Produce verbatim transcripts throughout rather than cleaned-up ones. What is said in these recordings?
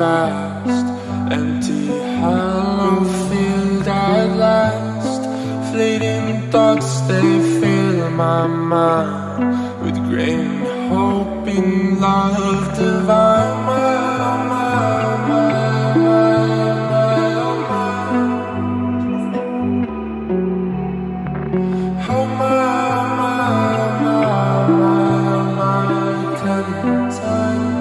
fast. Empty, hollow field at last. Fleeting thoughts, they fill my mind with grain, hope in love divine. My, oh my, oh my, oh my, oh my, oh my, oh my, oh my, oh my, clementine.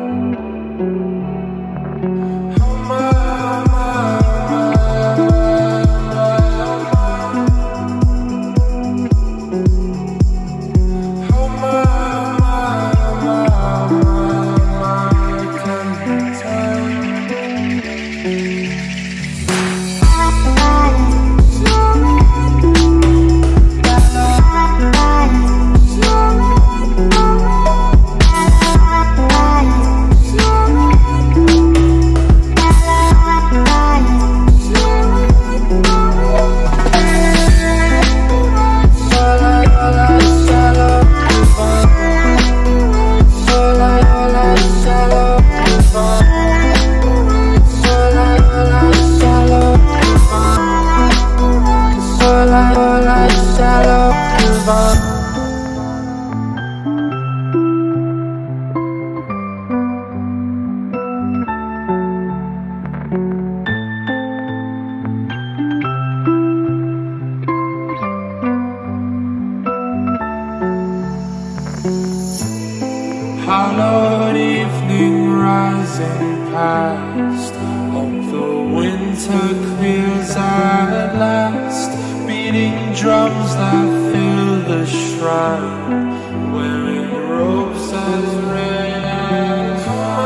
Hallowed evening rising past. Hope the winter clears at last. Beating drums that fill the shrine, wearing robes as red as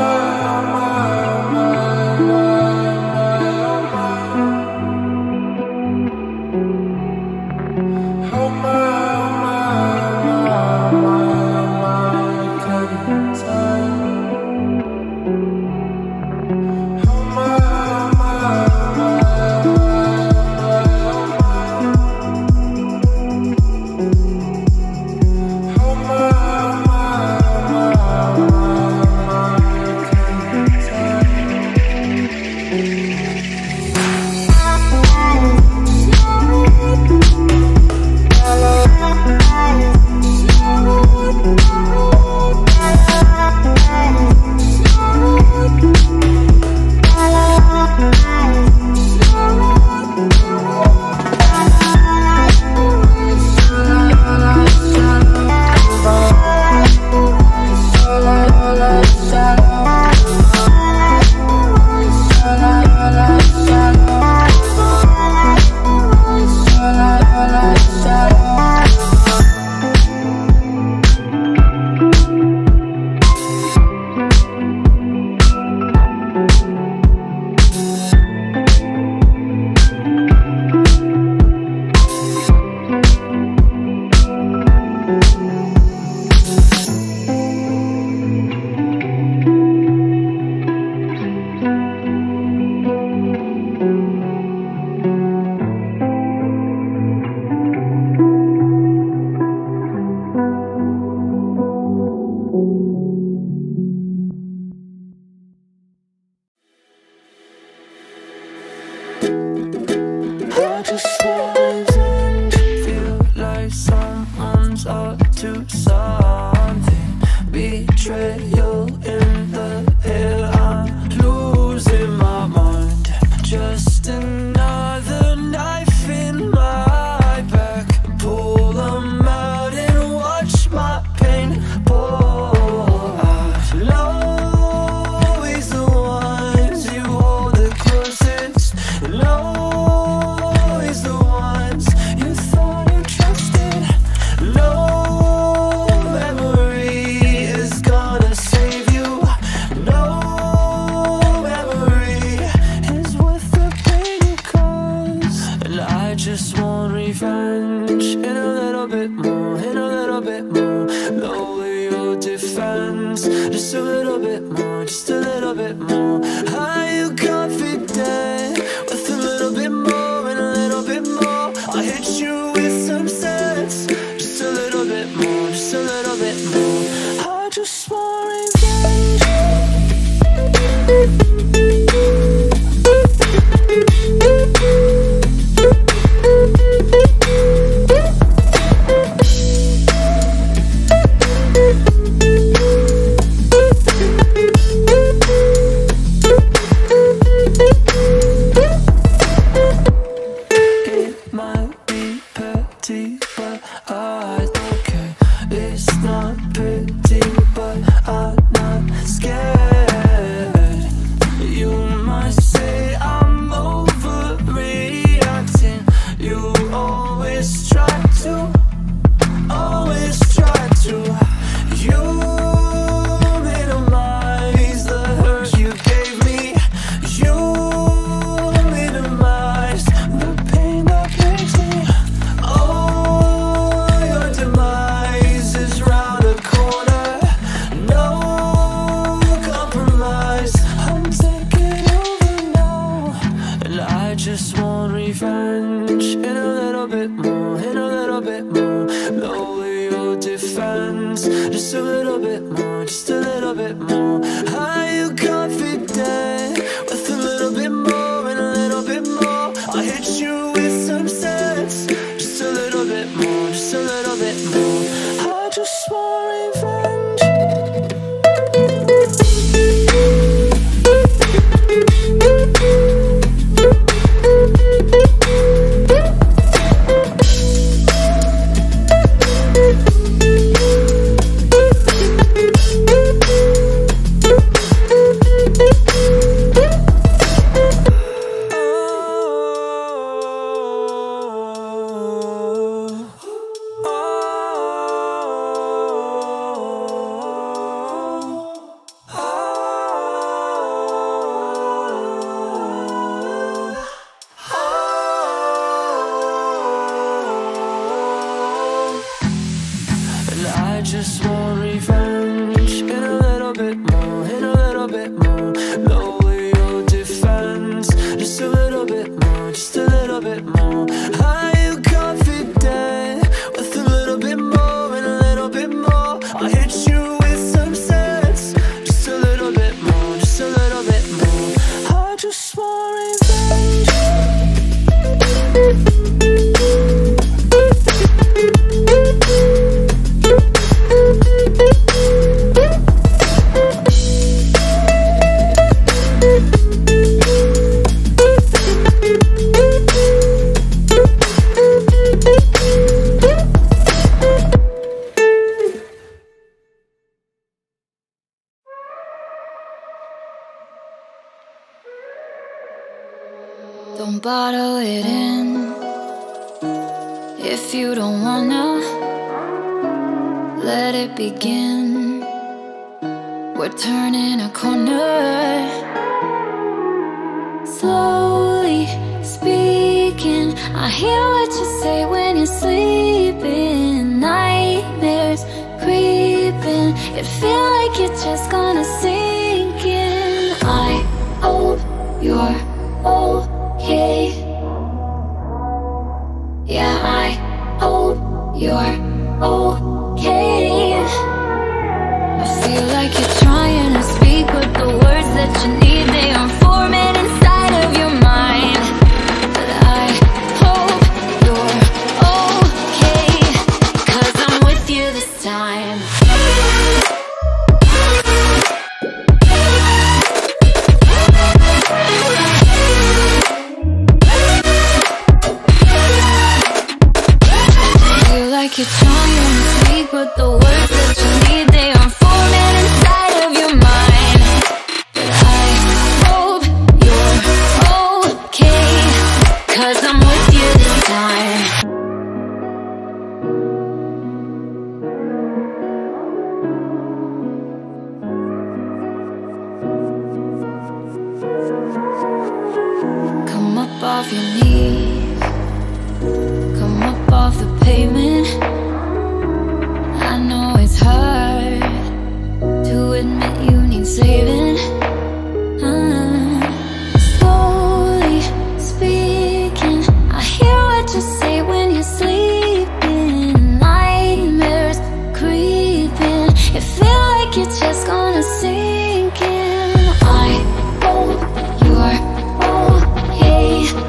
I just want revenge. Feel like someone's up to something. Betrayal in the air. I'm losing my mind. Just another knife in my back. Pull them out and watch my pain pour out. Love is the ones you hold the closest. Love just want revenge, and a little bit more, and a little bit more. Lower your defense, just a little bit more, just a little bit more. Are you confident with a little bit more and a little bit more? I hit you with some sense, just a little bit more, just a little bit more. I just want revenge. just want revenge. In a little bit more, in a little bit more. Lower your defense. Just a little bit more, just a little bit more. Are you confident? With a little bit more and a little bit more. I'll hit you with some sense. Just a little bit more, just a little bit more. I just want revenge. Just want revenge. In a little bit more, in a little bit more. Lower your defense. Just a little bit more, just a little bit more. Are you confident? With a little bit more and a little bit more. I'll hit you with some sense. Just a little bit more, just a little bit more. I just want revenge. Don't bottle it in if you don't wanna. Let it begin. We're turning a corner. Slowly speaking, I hear what you say when you're sleeping. Nightmares creeping. It feel like you're just gonna sink in. I hope you're okay. Yeah, I hope you're okay. I feel like you're trying to speak, but the words that you need, they aren't forming inside of your mind. But I hope you're okay, 'cause I'm with you this time. Like you're trying to speak, but the words that you need, they aren't forming inside of your mind. But I hope you're okay, 'cause I'm with you this time. Come up off your knees, come up off the pavement. I know it's hard to admit you need saving. uh, Slowly speaking, I hear what you say when you're sleeping. Nightmares creeping. It feel like you're just gonna sink in. I hope you're okay.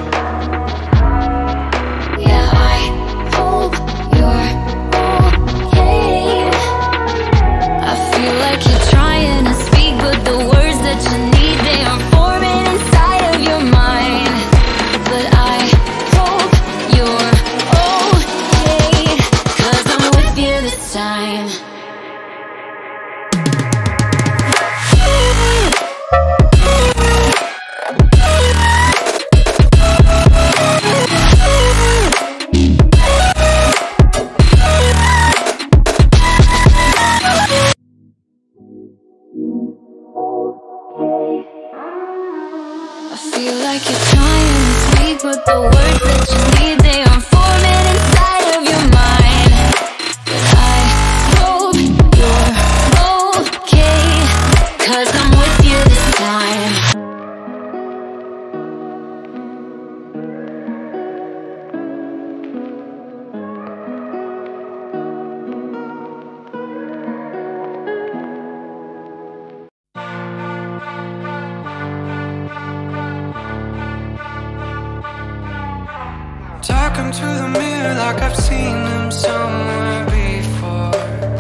Yeah, I hope you're okay. I feel like you're trying to speak, but the words that you need, they aren't forming inside of your mind. But I hope you're okay, 'cause I'm with you this time. I feel like you're trying to speak, but the words that you need, they aren't forming inside of your mind. But I hope you're okay, 'cause I'm with you this time. into the mirror like I've seen him somewhere before.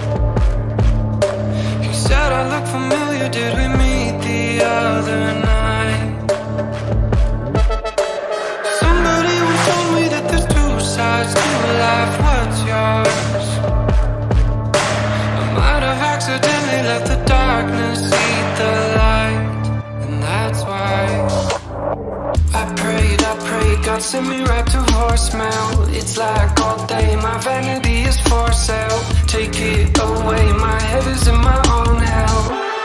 He said I look familiar, did we meet the other night? Somebody once told me that there's two sides to life, what's yours? I might have accidentally let the darkness eat the light, and that's why I prayed, I prayed, God sent me right to voicemail. It's like all day, my vanity is for sale. Take it away, my head is in my own hell.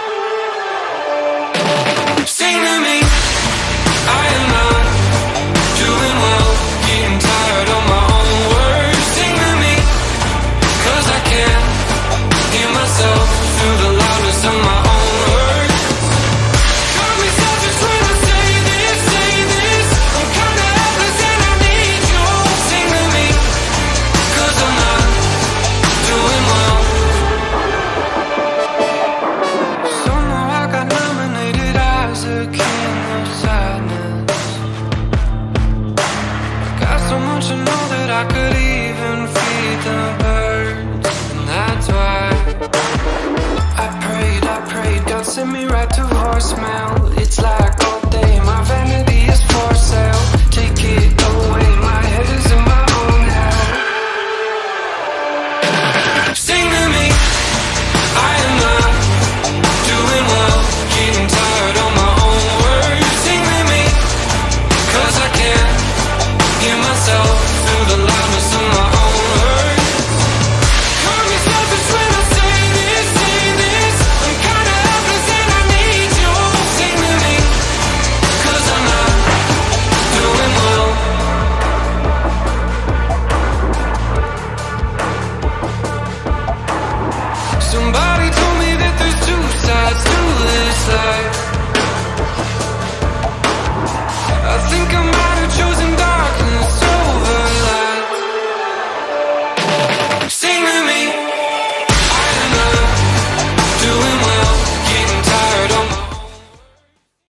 Sing to me, I am not doing well, getting tired of my own words. Sing to me, cause I can't hear myself through the loudness of my own words. Got me selfish when I say this, say this. I'm kinda helpless and I need you. Sing to me, cause I'm not doing well. Somehow I got nominated as a king of sadness. Got so much to know that I could even feed the birds, and that's why I prayed, I prayed, God sent me right to voicemail.